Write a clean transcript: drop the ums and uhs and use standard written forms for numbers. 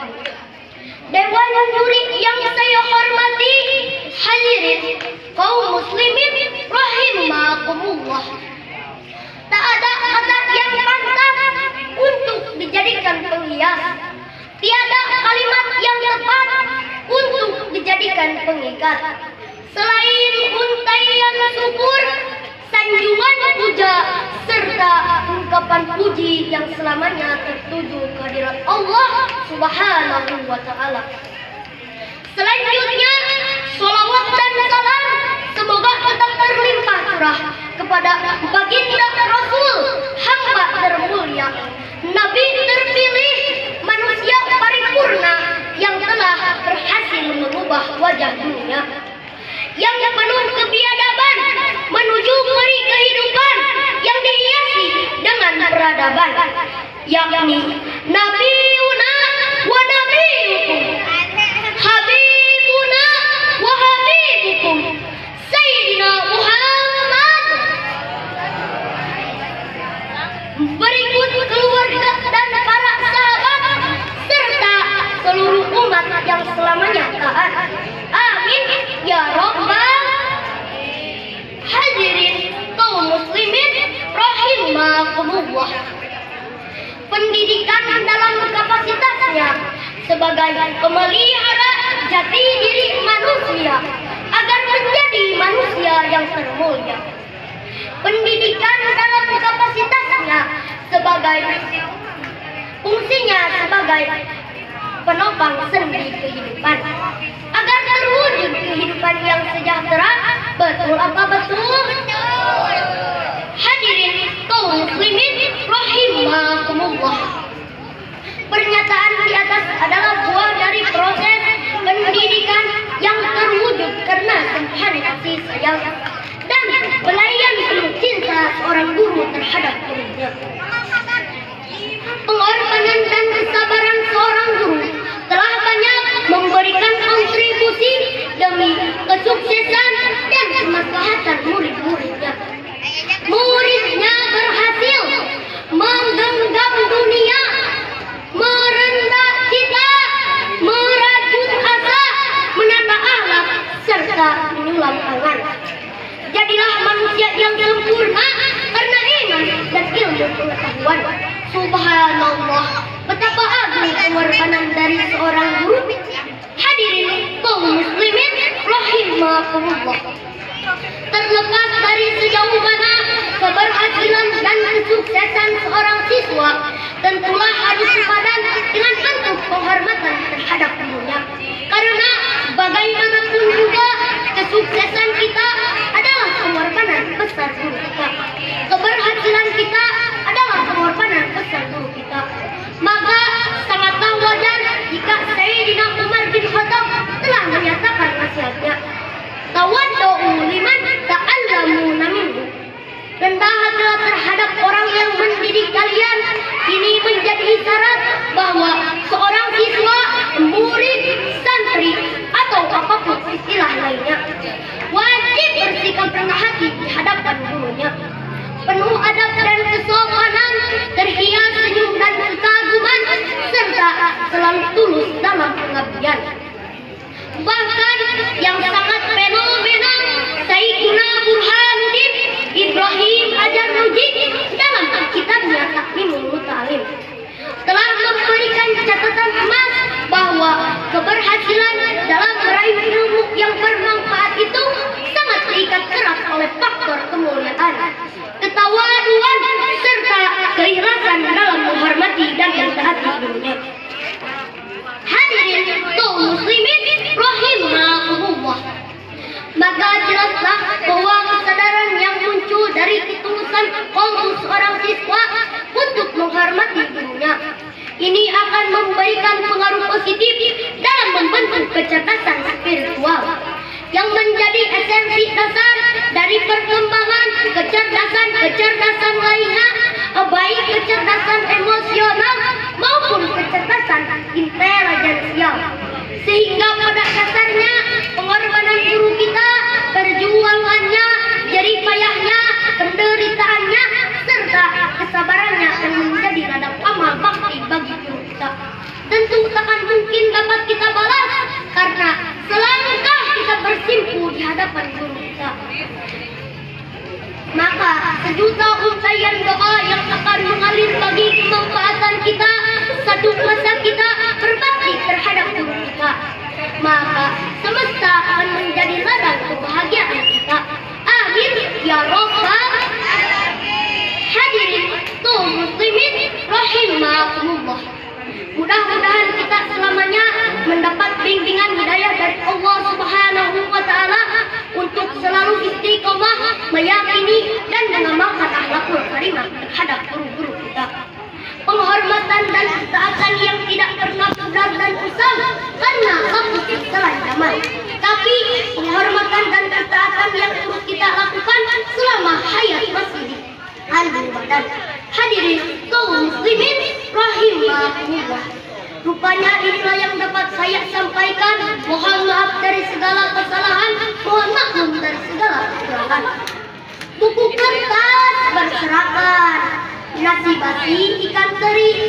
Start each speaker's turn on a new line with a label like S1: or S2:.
S1: Dewan juri yang saya hormati, hadirin kaum muslimin rahimakumullah. Tak ada kata yang pantas untuk dijadikan penghias. Tiada kalimat yang tepat untuk dijadikan pengikat. Selain untaian syukur, sanjungan puja, serta ungkapan puji yang selamanya tertuju kehadirat Allah Subhanahu wa Ta'ala. Selanjutnya, sholawat dan salam semoga tetap terlimpah curah kepada baginda Rasul, hamba termulia, Nabi terpilih, manusia paripurna yang telah berhasil mengubah wajah dunia, yang penuh kebiadaban menuju peri kehidupan yang dihiasi dengan peradaban, yakni Nabiuna wa Nabiyukum, Habibuna wa Habibukum, Sayyidina Muhammad. Berikut keluarga dan para sahabat serta seluruh umat yang selamanya taat. Amin ya rabbal. Hadirin kaum muslimin rahimakumullah. Pendidikan dalam kapasitasnya sebagai pemelihara jati diri manusia agar menjadi manusia yang termulia. Pendidikan dalam kapasitasnya sebagai fungsinya sebagai penopang sendi kehidupan agar terwujud kehidupan yang sejahtera. Betul apa betul? Hadirin kaum muslimin rahimakumullah. Pernyataan di atas adalah buah dari proses pendidikan yang terwujud karena tumpahan kasih sayang dan pelayan penuh cinta seorang guru terhadap gurunya. Pengorbanan dan kesabaran seorang guru telah banyak memberikan kontribusi demi kesuksesan dan kemaslahatan murid-muridnya. Muridnya berhasil menggenggam dunia, merendah cita, merajut asa, menata akhlak, serta menyulam angan. Jadilah manusia yang sempurna karena iman dan ilmu pengetahuan. Subhanallah, betapa agung pengorbanan dari seorang guru. Hadirin kaum muslimin rahimakumullah. Terlepas dari sejauh mana keberhasilan dan kesuksesan seorang siswa, tentulah harus sepadan dengan bentuk penghormatan terhadap gurunya. Karena bagaimanapun juga kesuksesan kita adalah pengorbanan besar guru kita. Keberhasilan kita adalah pengorbanan besar guru kita. Maka sangatlah wajar jika Sayyidina Umar bin Khattab telah menyatakan nasihatnya, tawaddu'u liman ta'allamuna minhu. Rendah hatilah terhadap orang yang mendidik kalian. Ini menjadi isyarat bahwa seorang siswa, murid, santri, atau apapun istilah lainnya wajib bersikap rendah hati di hadapan gurunya, penuh adab dan kesopanan, terhias senyum dan kekaguman, serta selalu tulus dalam pengabdian. Bahkan yang sangat fenomenal, Sayyidina Burhanuddin Ibrahim Ajar-Nuji dalam kitabnya Takmimul Muta'alim telah memberikan catatan emas bahwa keberhasilan dalam meraih ilmu yang bermanfaat itu sangat terikat erat oleh faktor kemuliaan, ketawaduan, serta keikhlasan dalam menghormati dan mentaati gurunya. Hadirin kaum muslimin rahimakumullah. Maka jelaslah bahwa kesadaran yang muncul dari ketulusan kolbu seorang siswa untuk menghormati gurunya ini akan memberikan pengaruh positif dalam membentuk kecerdasan spiritual yang menjadi esensi dasar dari perkembangan kecerdasan lainnya, baik kecerdasan emosional maupun kecerdasan intelijensial. Sehingga pada dasarnya pengorbanan guru kita, perjuangannya, jerih payahnya, penderitaannya, serta kesabarannya akan menjadi ladang amal bakti bagi guru kita. Tentu takkan mungkin dapat kita balas karena selangkah kita bersimpu di hadapan guru kita. Maka sejuta untayan doa yang akan mengalir bagi kemanfaatan kita satu masa kita berbakti terhadap guru kita. Maka semesta akan menjadi ladang kebahagiaan kita. Amin ya rabbal hadirin kaum muslimin rahimakumullah. Mudah-mudahan kita selamanya mendapat bimbingan hidayah dari Allah Subhanahu wa taala untuk selalu istiqomah meyakini dan mengamalkan akhlakul karimah terhadap guru-guru kita. Penghormatan dan ketaatan yang tidak pernah pudar dan usang karena lapus setelah zaman. Tapi penghormatan dan ketaatan yang terus kita lakukan selama hayat masih di alam badan. Hadirin kaum muslimin rahimakumullah. Rupanya inilah yang dapat saya sampaikan. Mohon maaf dari segala kesalahan, mohon maklum dari segala kekurangan. Buku kertas berserakan, nasi basi ikan teri